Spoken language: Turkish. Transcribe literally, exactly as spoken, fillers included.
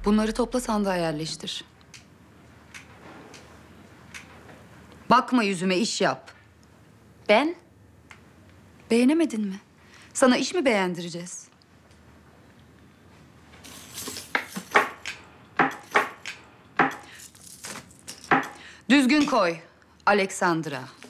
Bunları topla, sandığa yerleştir. Bakma yüzüme, iş yap. Ben? Beğenemedin mi? Sana iş mi beğendireceğiz? Düzgün koy, Aleksandra.